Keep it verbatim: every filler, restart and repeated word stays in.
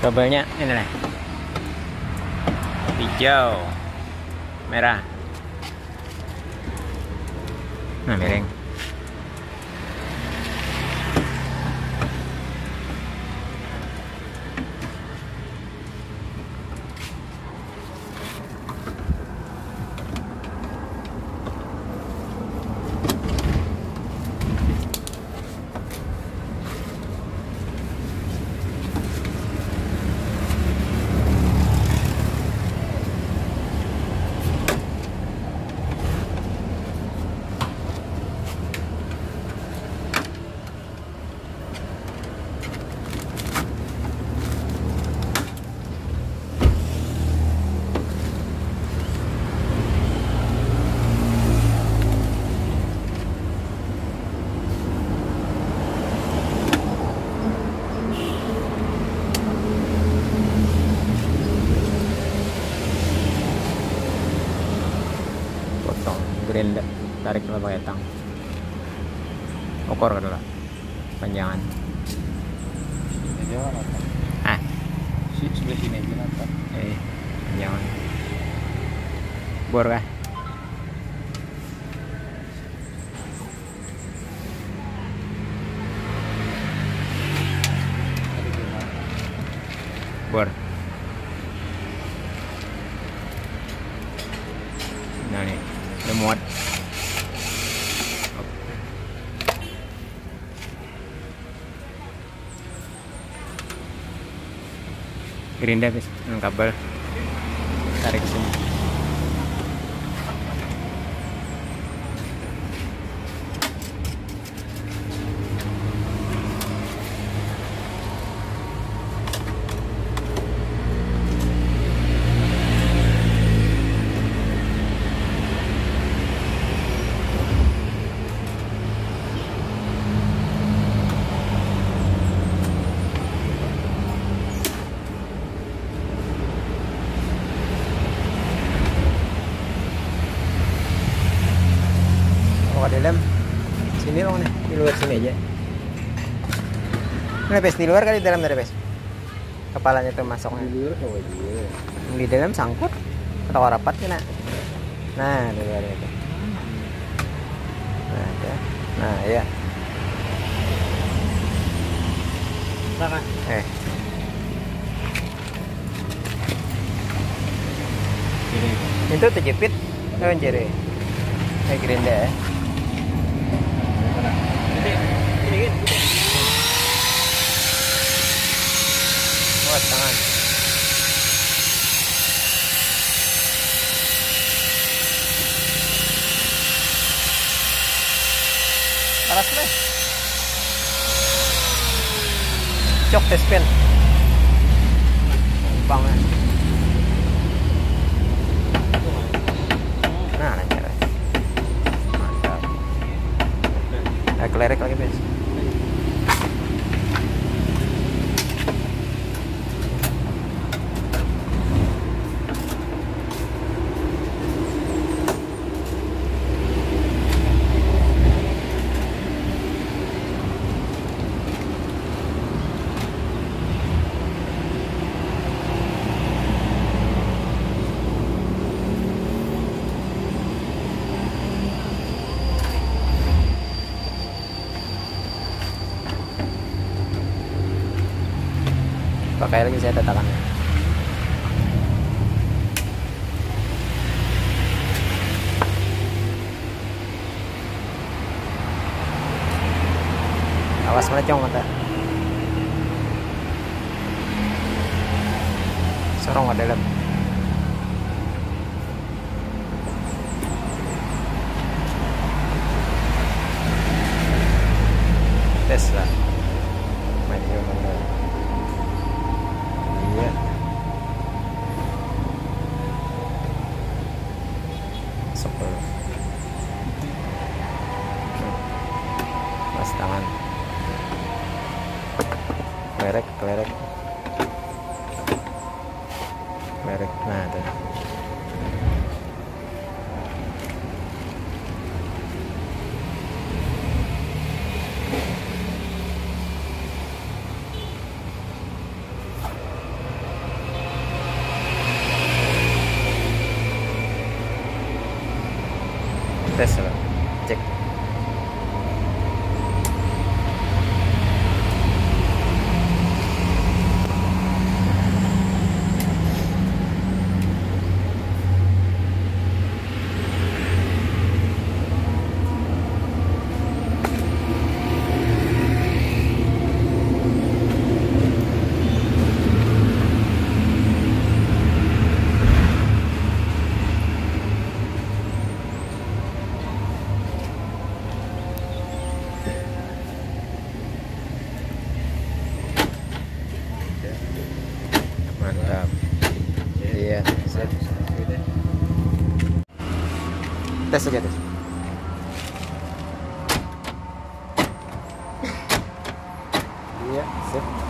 Kabelnya ini nih. Hijau, merah. Nah, miring. Gerinda tarik dulu pakai tang, ukur dulu panjangan. Ah, si sebelah sini aja nata. Eh, panjangan. Bor kah? Bor. Nah nih, udah muat. Gerinda bis, kabel tarik sini. Di dalam sini dong nih, di luar sini aja. Ini pes di luar kali, di dalam dari pes kepalanya tuh masuknya Di luar kau aja. di dalam sangkut atau rapat kena. Nah di luar itu, nah ya, nah ya Sana. eh Ini. itu terjepit kan ciri kayak gerinda ya. Buat tangan. Paras deh. Cok tespin. Gampang. Nah, lancar. Mantap. Nah, kelerek lagi, Bes. Pakai lagi saya tatakan. Awas melecong mata. Sorong ke dalam. Tes lah. Main juga mana? Iya. Masuk dulu. Mas tangan. Kelerek, kelerek. Kelerek. Nah, tuh. Tes lah. Cek. Mantap. Iya. Set. Udah. Tes aja tes. Iya, sip.